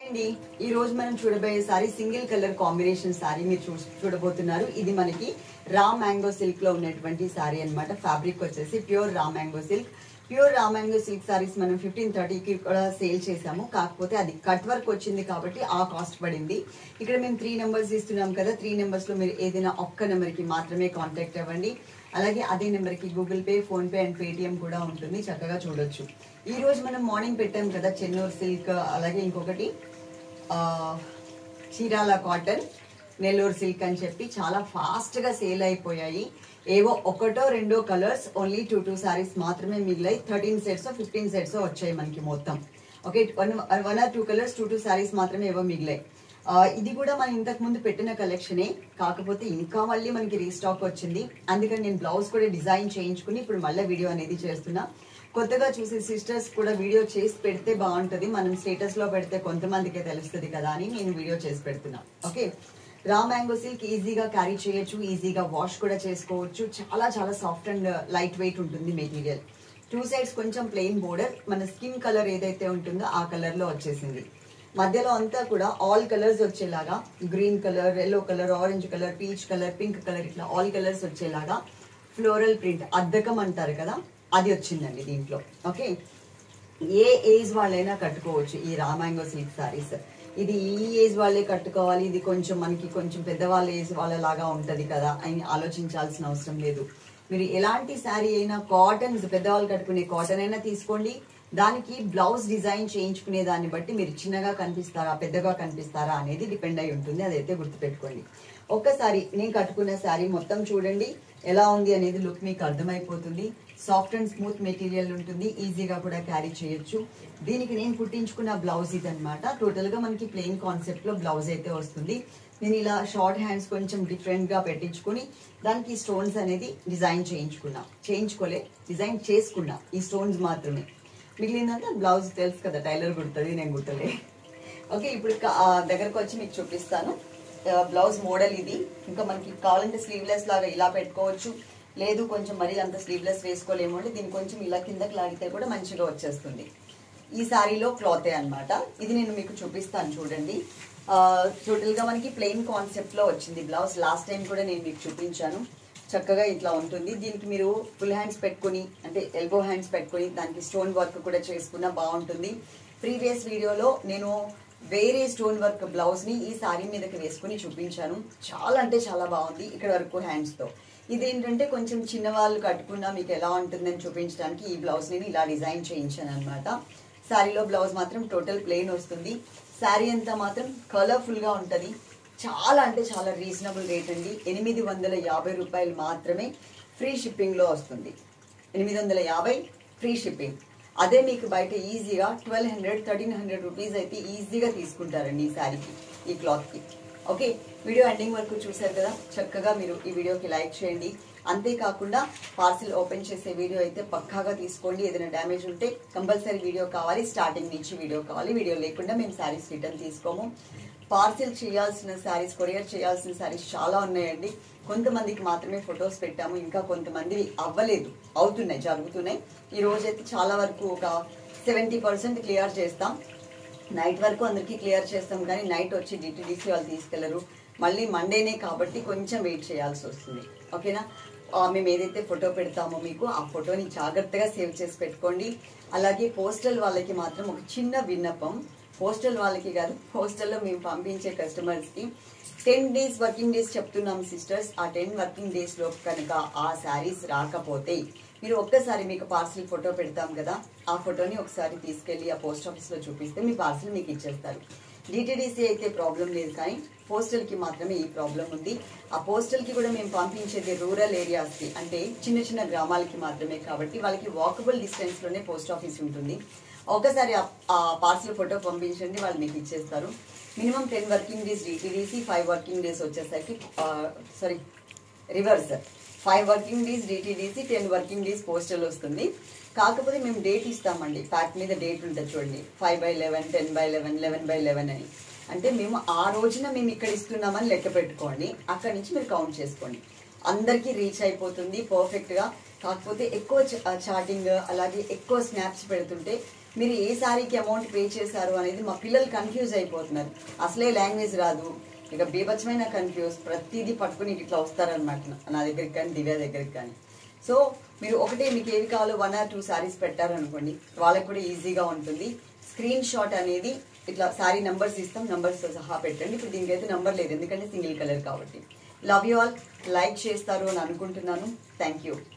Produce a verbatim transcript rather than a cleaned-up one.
అండి ఈ రోజు మనం చూడబోయే sari single colour combination sari మీరు చూ చూడబోతున్నారు. ఇది మనకి రా మ్యాంగో సిల్క్ లో ఉన్నటువంటి సారీ అన్నమాట. ఫ్యాబ్రిక్ వచ్చేసి pure raw mango silk. Pure raw mango silk saris మనం ఫిఫ్టీన్ థర్టీకి కూడా సేల్ చేసాము. కాకపోతే అది కట్ వర్క్ వచ్చింది కాబట్టి ఆ కాస్ట్ పడింది. ఇక్కడ మేము త్రీ నెంబర్స్ ఇస్తున్నాం కదా, త్రీ నెంబర్స్ లో మీరు ఏదైనా ఒక్క నెంబర్ కి మాత్రమే కాంటాక్ట్ అవ్వండి. అలాగే అదే నెంబర్ కి Google Pay, PhonePe and Paytm కూడా ఉంటుంది, చక్కగా చూడొచ్చు. ఈ రోజు మనం మార్నింగ్ పెట్టాం కదా చెన్నూరు సిల్క్, అలాగే ఇంకొకటి చీరాల కాటన్, నెల్లూరు సిల్క్ అని చెప్పి చాలా ఫాస్ట్ గా సేల్ అయిపోయాయి. ఏవో ఒకటో రెండో colours, only two two saris మాత్రమే మిగిలాయి. థర్టీన్ సెట్స్ ఫిఫ్టీన్ సెట్స్ వచ్చాయి మనకి మొత్తం. Okay, one one or two colours, two two saris మాత్రమే ఏవో మిగిలాయి. ఇది కూడా మనం ఇంతకు ముందు పెట్టిన కలెక్షనే, కాకపోతే ఇంకా మళ్ళీ మనకి రీస్టాక్ వచ్చింది. అందుకని నేను బ్లౌజ్ కూడా డిజైన్ చేయించుకుని ఇప్పుడు మళ్ళీ వీడియో అనేది చేస్తున్నా. కొత్తగా చూసే సిస్టర్స్ కూడా వీడియో చేసి పెడితే బాగుంటుంది, మనం స్టేటస్ లో పెడితే కొంతమందికే తెలుస్తుంది కదా అని నేను వీడియో చేసి పెడుతున్నా. ఓకే, రా మ్యాంగో సిల్క్ ఈజీగా క్యారీ చేయొచ్చు, ఈజీగా వాష్ కూడా చేసుకోవచ్చు. చాలా చాలా సాఫ్ట్ అండ్ లైట్ వెయిట్ ఉంటుంది మెటీరియల్. టూ సైడ్స్ కొంచెం ప్లెయిన్ బోర్డర్, మన స్కిన్ కలర్ ఏదైతే ఉంటుందో ఆ కలర్ లో వచ్చేసింది. మధ్యలో అంతా కూడా ఆల్ కలర్స్ వచ్చేలాగా, green colour, yellow colour, orange colour, peach colour, pink colour, ఇట్లా ఆల్ కలర్స్ వచ్చేలాగా ఫ్లోరల్ ప్రింట్, అద్దకం అంటారు కదా, అది వచ్చిందండి దీంట్లో. ఓకే, ఏ ఏజ్ వాళ్ళైనా కట్టుకోవచ్చు ఈ రా మ్యాంగో సిల్క్ సారీస్. ఇది ఈ ఏజ్ వాళ్ళే కట్టుకోవాలి, ఇది కొంచెం మనకి కొంచెం పెద్దవాళ్ళ ఏజ్ వాళ్ళలాగా ఉంటది కదా అని ఆలోచించాల్సిన అవసరం లేదు. మీరు ఎలాంటి శారీ అయినా, కాటన్ పెద్దవాళ్ళు కట్టుకునే కాటన్ అయినా తీసుకోండి. దానికి బ్లౌజ్ డిజైన్ చేయించుకునే దాన్ని బట్టి మీరు చిన్నగా కనిపిస్తారా, పెద్దగా కనిపిస్తారా అనేది డిపెండ్ అయి ఉంటుంది. అదైతే గుర్తుపెట్టుకోండి. ఒక్కసారి నేను కట్టుకున్న శారీ మొత్తం చూడండి, ఎలా ఉంది అనేది లుక్ మీకు అర్థమైపోతుంది. సాఫ్ట్ అండ్ స్మూత్ మెటీరియల్ ఉంటుంది, ఈజీగా కూడా క్యారీ చేయొచ్చు. దీనికి నేను కుట్టించుకున్న బ్లౌజ్ ఇది అనమాట. టోటల్ గా మనకి ప్లెయిన్ కాన్సెప్ట్ లో బ్లౌజ్ అయితే వస్తుంది. నేను ఇలా షార్ట్ హ్యాండ్స్ కొంచెం డిఫరెంట్ గా పెట్టించుకుని దానికి స్టోన్స్ అనేది డిజైన్ చేయించుకున్నా, చేయించుకోలే డిజైన్ చేసుకున్నా, ఈ స్టోన్స్ మాత్రమే. మిగిలిందంతా బ్లౌజ్ తెలుసు కదా, టైలర్ కుడుతుంది, నేను కుట్టలే. ఓకే, ఇప్పుడు దగ్గరకు వచ్చి మీకు చూపిస్తాను. బ్లౌజ్ మోడల్ ఇది. ఇంకా మనకి కావాలంటే స్లీవ్లెస్ లాగా ఇలా పెట్టుకోవచ్చు, లేదు కొంచెం మరీ అంత స్లీవ్లెస్ వేసుకోలేము అంటే దీన్ని కొంచెం ఇలా కిందకి లాగితే కూడా మంచిగా వచ్చేస్తుంది. ఈ శారీలో క్లాతే అన్నమాట. ఇది నేను మీకు చూపిస్తాను చూడండి. టోటల్ గా మనకి ప్లెయిన్ కాన్సెప్ట్ లో వచ్చింది బ్లౌజ్. లాస్ట్ టైం కూడా నేను మీకు చూపించాను. చక్కగా ఇట్లా ఉంటుంది. దీనికి మీరు ఫుల్ హ్యాండ్స్ పెట్టుకుని, అంటే ఎల్బో హ్యాండ్స్ పెట్టుకుని దానికి స్టోన్ వర్క్ కూడా చేసుకున్నా బాగుంటుంది. ప్రీవియస్ వీడియోలో నేను వేరే స్టోన్ వర్క్ బ్లౌజ్ ని ఈ సారీ మీదకి వేసుకుని చూపించాను. చాలా అంటే చాలా బాగుంది ఇక్కడ వరకు హ్యాండ్స్ తో. ఇదేంటంటే కొంచెం చిన్నవాళ్ళు కట్టుకున్నా మీకు ఎలా ఉంటుందని చూపించడానికి ఈ బ్లౌజ్ నేను ఇలా డిజైన్ చేయించాను అనమాట. శారీలో బ్లౌజ్ మాత్రం టోటల్ ప్లెయిన్ వస్తుంది. శారీ అంతా మాత్రం కలర్ఫుల్ గా ఉంటది. చాలా అంటే చాలా రీజనబుల్ రేట్ అండి. ఎనిమిది వందల యాభై రూపాయలు మాత్రమే ఫ్రీ షిప్పింగ్ లో వస్తుంది. ఎనిమిది వందల యాభై ఫ్రీ షిప్పింగ్. అదే మీకు బయట ఈజీగా twelve hundred thirteen hundred rupees అయితే ఈజీగా తీసుకుంటారండి ఈ శారీకి, ఈ క్లాత్ కి. ఓకే, వీడియో ఎండింగ్ వరకు చూసారు కదా, చక్కగా మీరు ఈ వీడియోకి లైక్ చేయండి. అంతేకాకుండా పార్సిల్ ఓపెన్ చేసే వీడియో అయితే పక్కాగా తీసుకోండి. ఏదైనా డ్యామేజ్ ఉంటే కంపల్సరీ వీడియో కావాలి, స్టార్టింగ్ నుంచి వీడియో కావాలి. వీడియో లేకుండా మేము శారీస్ రిటర్న్ తీసుకోము. పార్సిల్ చేయాల్సిన శారీస్, కొరియర్ చేయాల్సిన శారీస్ చాలా ఉన్నాయండి. కొంతమందికి మాత్రమే ఫొటోస్ పెట్టాము, ఇంకా కొంతమంది అవ్వలేదు, అవుతున్నాయి, జరుగుతున్నాయి. ఈ రోజైతే చాలా వరకు ఒక సెవెంటీ పర్సెంట్ క్లియర్ చేస్తాం. నైట్ వరకు అందరికీ క్లియర్ చేస్తాం, కానీ నైట్ వచ్చి డిటిడిసి వాళ్ళు తీసుకెళ్లరు. మళ్ళీ మండేనే కాబట్టి కొంచెం వెయిట్ చేయాల్సి వస్తుంది. ఓకేనా, మేము ఏదైతే ఫోటో పెడతామో మీకు ఆ ఫోటోని జాగ్రత్తగా సేవ్ చేసి పెట్టుకోండి. అలాగే పోస్టల్ వాళ్ళకి మాత్రం ఒక చిన్న విన్నపం, పోస్టల్ వాళ్ళకి కాదు, పోస్టల్లో మేము పంపించే కస్టమర్స్ కి టెన్ డేస్ వర్కింగ్ డేస్ చెప్తున్నాం సిస్టర్స్. ఆ టెన్ వర్కింగ్ డేస్ లో కనుక ఆ శారీస్ రాకపోతే మీరు ఒక్కసారి మీకు పార్సిల్ ఫోటో పెడతాం కదా, ఆ ఫోటోని ఒకసారి తీసుకెళ్లి ఆ పోస్ట్ ఆఫీస్ లో చూపిస్తే మీ పార్సిల్ మీకు ఇచ్చేస్తారు. డిటిడిసి అయితే ప్రాబ్లం లేదు, కానీ పోస్టల్ కి మాత్రమే ఈ ప్రాబ్లం ఉంది. ఆ పోస్టల్ కి కూడా మేము పంపించేది రూరల్ ఏరియాస్ కి, అంటే చిన్న చిన్న గ్రామాలకి మాత్రమే, కాబట్టి వాళ్ళకి వాకబుల్ డిస్టెన్స్ లోనే పోస్ట్ ఆఫీస్ ఉంటుంది. ఒకసారి ఆ పార్సిల్ ఫోటో పంపించండి, వాళ్ళు మీకు ఇచ్చేస్తారు. Minimum ten working days DTDC, five working days వచ్చేసరికి sorry reverse five working days DTDC, ten working days postal వస్తుంది. కాకపోతే మేము డేట్ ఇస్తామండి, ప్యాక్ మీద డేట్ ఉంటుంది చూడండి, five by eleven, ten by eleven, eleven by eleven అని. అంటే మేము ఆ రోజున మేము ఇక్కడ ఇస్తున్నామని లెక్క పెట్టుకోండి, అక్కడి నుంచి మీరు కౌంట్ చేసుకోండి. అందరికీ రీచ్ అయిపోతుంది పర్ఫెక్ట్ గా. కాకపోతే ఎక్కువ చాటింగ్ అలాగే ఎక్కువ స్నాప్స్ పెడుతుంటే మీరు ఏ శారీకి అమౌంట్ పే చేశారు అనేది మా పిల్లలు కన్ఫ్యూజ్ అయిపోతున్నారు. అసలే లాంగ్వేజ్ రాదు, ఇక బీభత్సమైన కన్ఫ్యూజ్, ప్రతిదీ పట్టుకుని ఇట్లా వస్తారనమాట నా దగ్గరికి కానీ దివ్య దగ్గరికి కానీ. సో మీరు ఒకటే మీకు ఏవి కావాలో వన్ ఆర్ టూ శారీస్ పెట్టారనుకోండి, వాళ్ళకి కూడా ఈజీగా ఉంటుంది. స్క్రీన్ షాట్ అనేది ఇట్లా శారీ నెంబర్స్ ఇస్తాం, నెంబర్స్ సహా పెట్టండి. ఇప్పుడు దీనికైతే నెంబర్ లేదు ఎందుకంటే సింగిల్ కలర్ కాబట్టి. లవ్ యూ ఆల్, లైక్ చేస్తారు అని అనుకుంటున్నాను. Thank you.